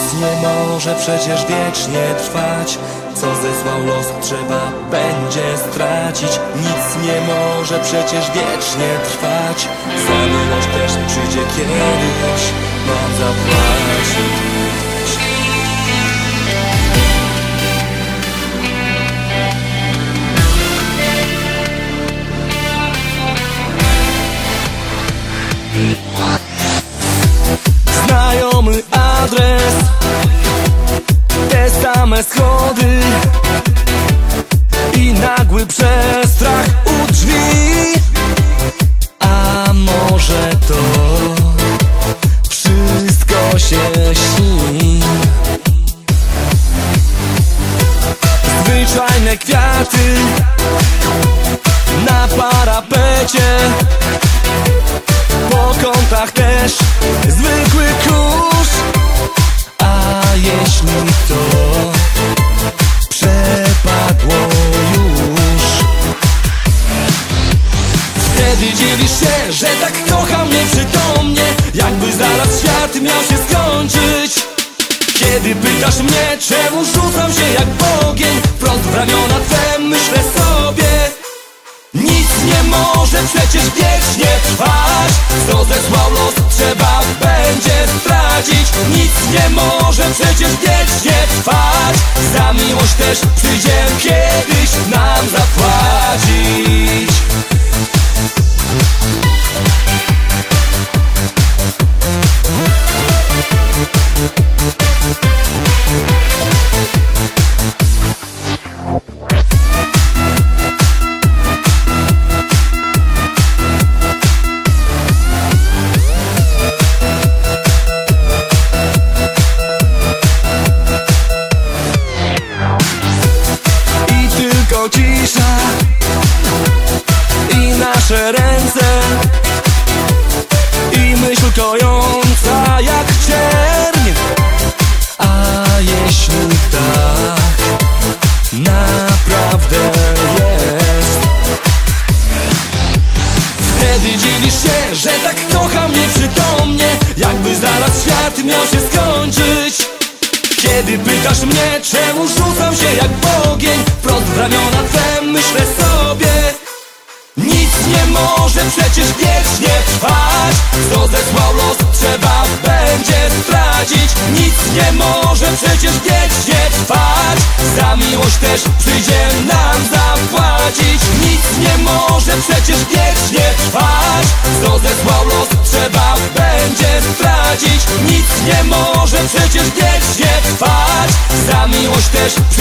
nie może przecież wiecznie trwać. Co zesłał los, trzeba będzie stracić. Nic nie może przecież wiecznie trwać. Za miłość też przyjdzie kiedyś nam zapłacić. Znajomy adres, te same schody i nagły przestrach u drzwi. A może to wszystko się śni? Zwyczajne kwiaty na parapecie, po kątach też zwykły kurz. A jeśli to przepadło już, wtedy dziwisz się, że tak kocha mnie przytomnie, jakby zaraz świat miał się skończyć. Kiedy pytasz mnie, czemu rzucam się jak ogień wprost w ramiona twe, myślę sobie: nic nie może przecież wiecznie trwać. Co zesłał los, trzeba będzie stracić. Nic nie może przecież wiecznie trwać. Za miłość też przyjdzie kiedyś nam zapłacić. Cisza i nasze ręce i myśl kojąca jak czerń. A jeśli tak naprawdę jest, wtedy dziwisz się, że tak kocha mnie przytomnie, jakby zaraz świat miał się skończyć. Kiedy pytasz mnie, czemu rzucam się jak ogień wprost w ramiona twe, myślę sobie: nic nie może przecież wiecznie trwać. Co zesłał los, trzeba będzie stracić. Nic nie może przecież wiecznie trwać. Za miłość też przyjdzie nam zapłacić. Nic nie może przecież wiecznie trwać. Co zesłał los, trzeba będzie stracić. Nic nie może przecież wiecznie trwać. Za miłość też